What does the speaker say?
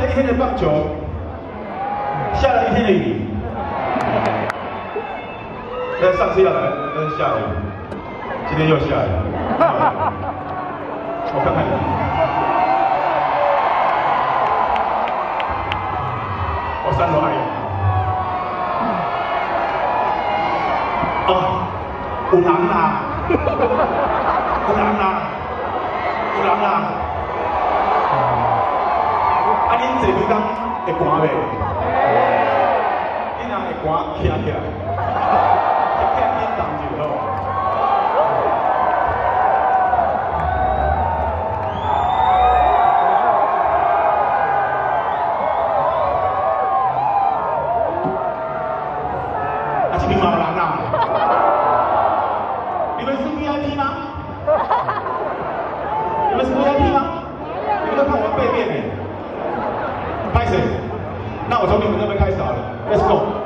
一天的棒球，下了一天的雨。但上次要来，但是下雨，今天又下雨。我看看你，我3楼爱人。哦，有人啦，有人啦，有人啦。啊，恁坐规工会寒袂？恁若会寒，徛起来，徛起来恁动就好。啊，这边嘛有人啊？你们是 VIP 吗？你们是 VIP 吗？你们都看我背面呢。拍谁？那我从你们那边开始好了 ，Let's go。